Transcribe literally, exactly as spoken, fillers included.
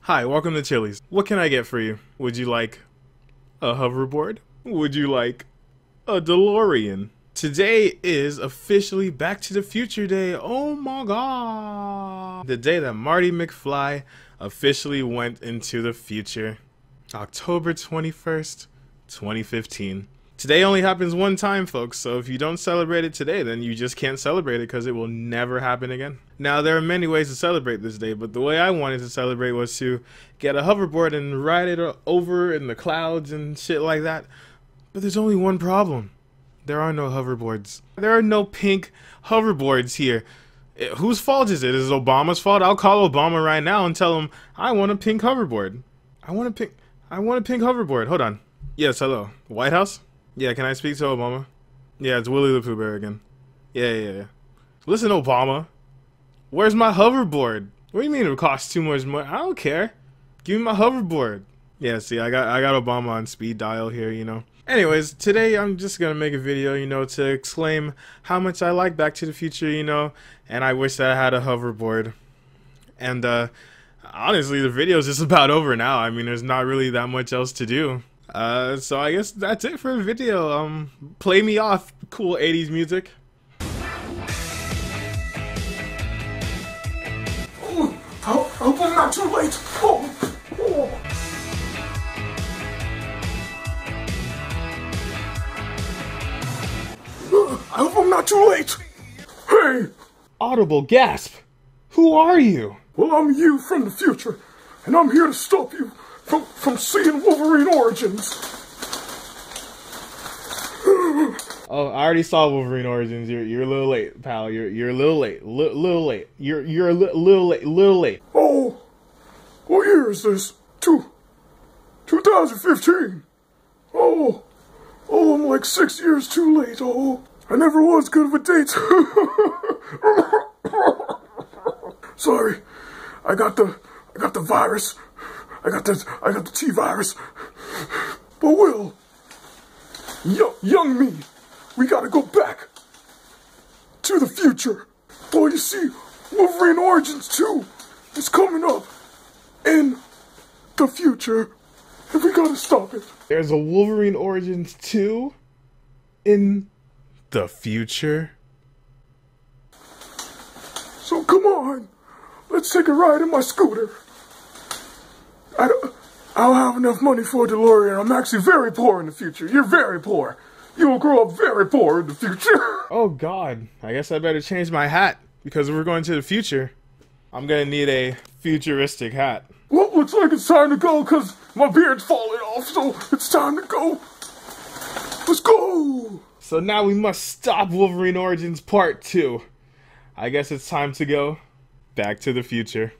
Hi, welcome to Chili's. What can I get for you? Would you like a hoverboard? Would you like a DeLorean? Today is officially Back to the Future Day. Oh my god. The day that Marty McFly officially went into the future. October twenty-first, twenty fifteen. Today only happens one time, folks, so if you don't celebrate it today, then you just can't celebrate it because it will never happen again. Now, there are many ways to celebrate this day, but the way I wanted to celebrate was to get a hoverboard and ride it over in the clouds and shit like that. But there's only one problem. There are no hoverboards. There are no pink hoverboards here. It, whose fault is it? Is it Obama's fault? I'll call Obama right now and tell him, I want a pink hoverboard. I want a pink, I want a pink hoverboard. Hold on. Yes, hello. White House? Yeah, can I speak to Obama? Yeah, it's Willie the Pooh Bear again. Yeah, yeah, yeah. Listen, Obama. Where's my hoverboard? What do you mean it costs too much money? I don't care. Give me my hoverboard. Yeah, see, I got I got Obama on speed dial here, you know. Anyways, today I'm just gonna make a video, you know, to exclaim how much I like Back to the Future, you know, and I wish that I had a hoverboard. And uh, honestly, the video's just about over now. I mean, there's not really that much else to do. Uh, so I guess that's it for the video. Um, play me off, cool eighties music. Oh, I hope I'm not too late. Oh, oh. Uh, I hope I'm not too late. Hey! Audible gasp. Who are you? Well, I'm you from the future, and I'm here to stop you From, from seeing Wolverine Origins. Oh, I already saw Wolverine Origins. You're you're a little late, pal. You're you're a little late. L little late. You're you're a li little late. Little late. Oh, what year is this? Two, two thousand fifteen. Oh, oh, I'm like six years too late. Oh, I never was good of a date. Sorry, I got the I got the virus. I got the I got the T virus. But Will, young, young me, we gotta go back to the future. Well, you see, Wolverine Origins two is coming up in the future, and we gotta stop it. There's a Wolverine Origins two in the future. So come on, let's take a ride in my scooter. I don't, I don't have enough money for a DeLorean. I'm actually very poor in the future. You're very poor. You will grow up very poor in the future. Oh god, I guess I better change my hat because we're going to the future. I'm gonna need a futuristic hat. Well, looks like it's time to go because my beard's falling off, so it's time to go. Let's go. So now we must stop Wolverine Origins Part two. I guess it's time to go Back to the Future.